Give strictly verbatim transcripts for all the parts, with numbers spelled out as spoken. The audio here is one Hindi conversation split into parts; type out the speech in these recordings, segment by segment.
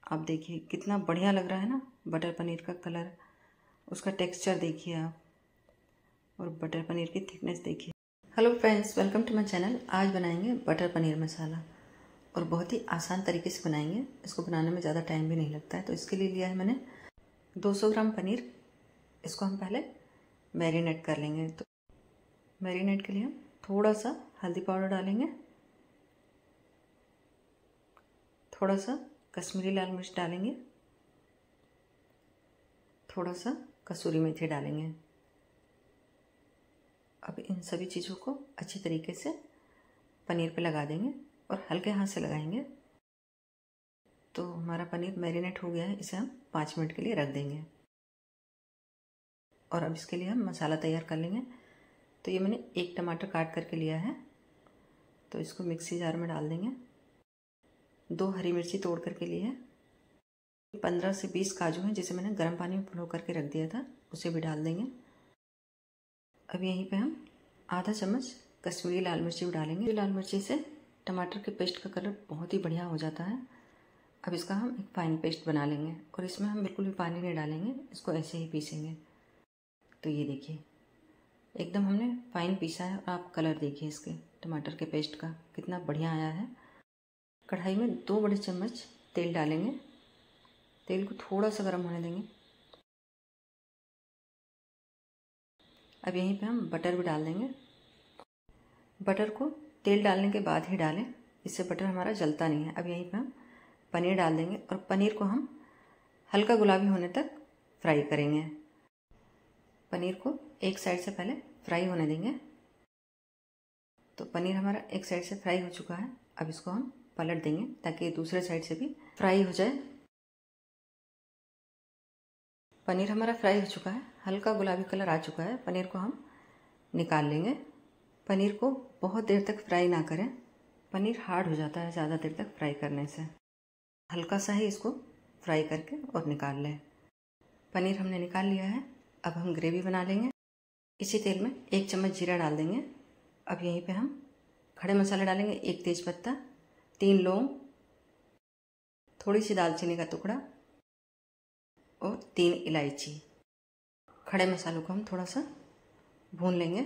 आप देखिए कितना बढ़िया लग रहा है ना, बटर पनीर का कलर, उसका टेक्सचर देखिए आप, और बटर पनीर की थिकनेस देखिए। Hello friends, welcome to my channel. आज बनाएंगे बटर पनीर मसाला और बहुत ही आसान तरीके से बनाएंगे। इसको बनाने में ज़्यादा टाइम भी नहीं लगता है। तो इसके लिए लिया है मैंने दो सौ ग्राम पनीर। इसको हम पहले मैरिनेट कर लेंगे। तो मैरिनेट के लिए हम थोड़ा सा हल्दी पाउडर डालेंगे, थोड़ा सा कश्मीरी लाल मिर्च डालेंगे, थोड़ा सा कसूरी मेथी डालेंगे। अब इन सभी चीज़ों को अच्छी तरीके से पनीर पे लगा देंगे और हल्के हाथ से लगाएंगे। तो हमारा पनीर मैरिनेट हो गया है, इसे हम पाँच मिनट के लिए रख देंगे। और अब इसके लिए हम मसाला तैयार कर लेंगे। तो ये मैंने एक टमाटर काट करके लिया है, तो इसको मिक्सी जार में डाल देंगे। दो हरी मिर्ची तोड़ करके लिए है। पंद्रह से बीस काजू हैं जिसे मैंने गर्म पानी में भिगो करके रख दिया था, उसे भी डाल देंगे। अब यहीं पे हम आधा चम्मच कश्मीरी लाल मिर्ची भी डालेंगे। लाल मिर्ची से टमाटर के पेस्ट का कलर बहुत ही बढ़िया हो जाता है। अब इसका हम एक फाइन पेस्ट बना लेंगे और इसमें हम बिल्कुल भी पानी नहीं डालेंगे, इसको ऐसे ही पीसेंगे। तो ये देखिए एकदम हमने फाइन पीसा है। और आप कलर देखिए इसके टमाटर के पेस्ट का कितना बढ़िया आया है। कढ़ाई में दो बड़े चम्मच तेल डालेंगे। तेल को थोड़ा सा गर्म होने देंगे। अब यहीं पे हम बटर भी डाल देंगे। बटर को तेल डालने के बाद ही डालें, इससे बटर हमारा जलता नहीं है। अब यहीं पे हम पनीर डाल देंगे और पनीर को हम हल्का गुलाबी होने तक फ्राई करेंगे। पनीर को एक साइड से पहले फ्राई होने देंगे। तो पनीर हमारा एक साइड से फ्राई हो चुका है। अब इसको हम पलट देंगे ताकि दूसरे साइड से भी फ्राई हो जाए। पनीर हमारा फ्राई हो चुका है, हल्का गुलाबी कलर आ चुका है। पनीर को हम निकाल लेंगे। पनीर को बहुत देर तक फ्राई ना करें, पनीर हार्ड हो जाता है ज़्यादा देर तक फ्राई करने से। हल्का सा ही इसको फ्राई करके और निकाल लें। पनीर हमने निकाल लिया है। अब हम ग्रेवी बना लेंगे। इसी तेल में एक चम्मच जीरा डाल देंगे। अब यहीं पे हम खड़े मसाले डालेंगे। एक तेज़पत्ता, तीन लौंग, थोड़ी सी दालचीनी का टुकड़ा और तीन इलायची। खड़े मसालों को हम थोड़ा सा भून लेंगे।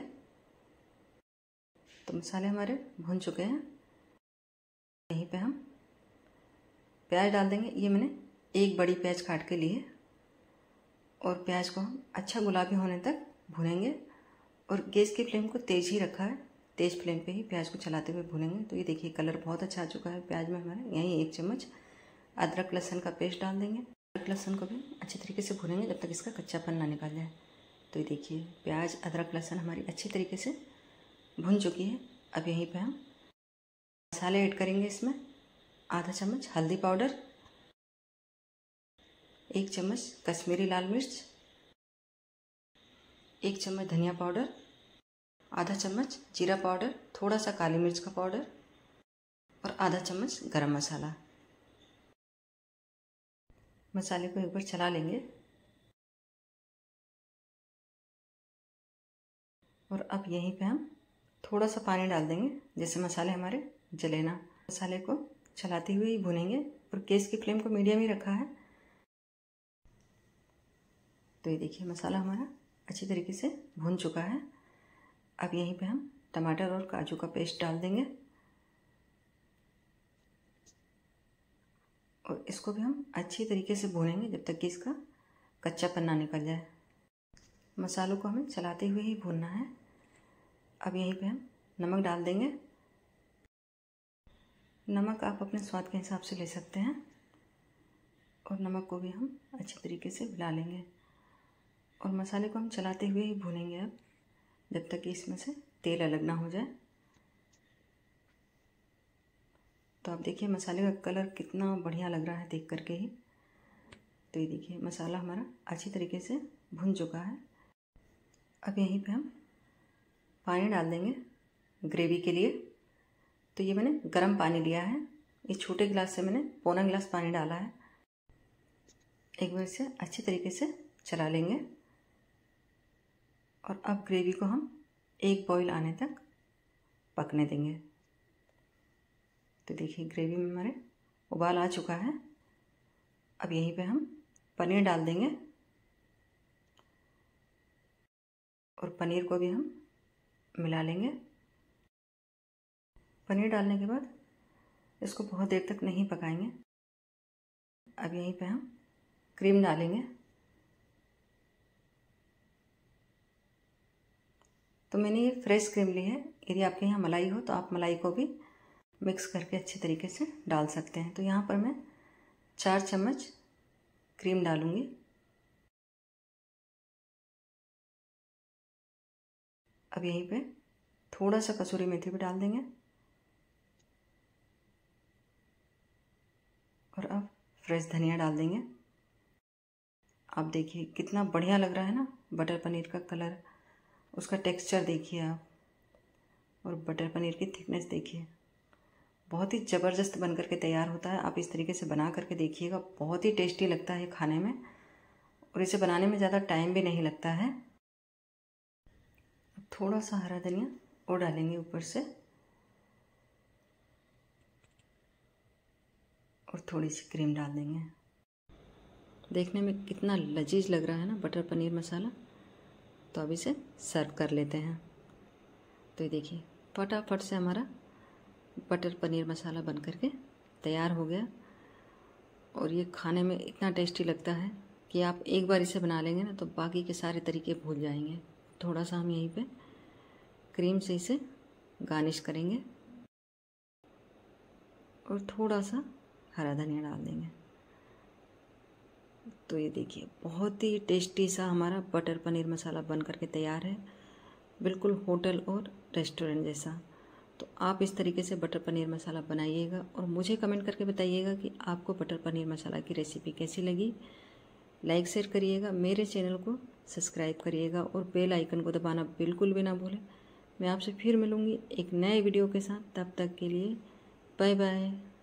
तो मसाले हमारे भून चुके हैं। यहीं पे हम प्याज डाल देंगे। ये मैंने एक बड़ी प्याज काट के ली है और प्याज को हम अच्छा गुलाबी होने तक भूनेंगे। और गैस की फ्लेम को तेज़ ही रखा है, तेज़ फ्लेम पे ही प्याज को चलाते हुए भूनेंगे। तो ये देखिए कलर बहुत अच्छा आ चुका है प्याज में हमारे। यहीं एक चम्मच अदरक लहसुन का पेस्ट डाल देंगे। अदरक लहसुन को भी अच्छी तरीके से भूनेंगे जब तक इसका कच्चापन ना निकल जाए। तो ये देखिए प्याज अदरक लहसुन हमारी अच्छी तरीके से भुन चुकी है। अब यहीं पे हम मसाले ऐड करेंगे। इसमें आधा चम्मच हल्दी पाउडर, एक चम्मच कश्मीरी लाल मिर्च, एक चम्मच धनिया पाउडर, आधा चम्मच जीरा पाउडर, थोड़ा सा काली मिर्च का पाउडर और आधा चम्मच गरम मसाला। मसाले को एक बार चला लेंगे। और अब यहीं पे हम थोड़ा सा पानी डाल देंगे जिससे मसाले हमारे जले ना। मसाले को चलाते हुए ही भुनेंगे और गैस की फ्लेम को मीडियम ही रखा है। तो ये देखिए मसाला हमारा अच्छी तरीके से भुन चुका है। अब यहीं पे हम टमाटर और काजू का पेस्ट डाल देंगे और इसको भी हम अच्छी तरीके से भूनेंगे जब तक कि इसका कच्चापन ना निकल जाए। मसालों को हमें चलाते हुए ही भूनना है। अब यहीं पे हम नमक डाल देंगे। नमक आप अपने स्वाद के हिसाब से ले सकते हैं। और नमक को भी हम अच्छी तरीके से मिला लेंगे और मसाले को हम चलाते हुए ही भूनेंगे अब जब तक कि इसमें से तेल अलग ना हो जाए। तो आप देखिए मसाले का कलर कितना बढ़िया लग रहा है देख करके ही। तो ये देखिए मसाला हमारा अच्छी तरीके से भुन चुका है। अब यहीं पे हम पानी डाल देंगे ग्रेवी के लिए। तो ये मैंने गर्म पानी लिया है। इस छोटे गिलास से मैंने पौना गिलास पानी डाला है। एक बार इसे अच्छी तरीके से चला लेंगे और अब ग्रेवी को हम एक बॉईल आने तक पकने देंगे। तो देखिए ग्रेवी में हमारे उबाल आ चुका है। अब यहीं पे हम पनीर डाल देंगे और पनीर को भी हम मिला लेंगे। पनीर डालने के बाद इसको बहुत देर तक नहीं पकाएंगे। अब यहीं पे हम क्रीम डालेंगे। तो मैंने ये फ्रेश क्रीम ली है। यदि आपके यहाँ मलाई हो तो आप मलाई को भी मिक्स करके अच्छे तरीके से डाल सकते हैं। तो यहाँ पर मैं चार चम्मच क्रीम डालूंगी। अब यहीं पे थोड़ा सा कसूरी मेथी भी डाल देंगे और अब फ्रेश धनिया डाल देंगे। आप देखिए कितना बढ़िया लग रहा है ना, बटर पनीर का कलर, उसका टेक्सचर देखिए आप, और बटर पनीर की थिकनेस देखिए। बहुत ही ज़बरदस्त बन करके तैयार होता है। आप इस तरीके से बना करके देखिएगा, बहुत ही टेस्टी लगता है खाने में और इसे बनाने में ज़्यादा टाइम भी नहीं लगता है। थोड़ा सा हरा धनिया और डालेंगे ऊपर से और थोड़ी सी क्रीम डाल देंगे। देखने में कितना लजीज लग रहा है ना बटर पनीर मसाला। तो अब इसे सर्व कर लेते हैं। तो ये देखिए फटाफट से हमारा बटर पनीर मसाला बन करके तैयार हो गया और ये खाने में इतना टेस्टी लगता है कि आप एक बार इसे बना लेंगे ना तो बाकी के सारे तरीके भूल जाएंगे। थोड़ा सा हम यहीं पे क्रीम से इसे गार्निश करेंगे और थोड़ा सा हरा धनिया डाल देंगे। तो ये देखिए बहुत ही टेस्टी सा हमारा बटर पनीर मसाला बन करके तैयार है, बिल्कुल होटल और रेस्टोरेंट जैसा। तो आप इस तरीके से बटर पनीर मसाला बनाइएगा और मुझे कमेंट करके बताइएगा कि आपको बटर पनीर मसाला की रेसिपी कैसी लगी। लाइक शेयर करिएगा, मेरे चैनल को सब्सक्राइब करिएगा और बेल आइकन को दबाना बिल्कुल भी ना भूलें। मैं आपसे फिर मिलूँगी एक नए वीडियो के साथ। तब तक के लिए बाय बाय।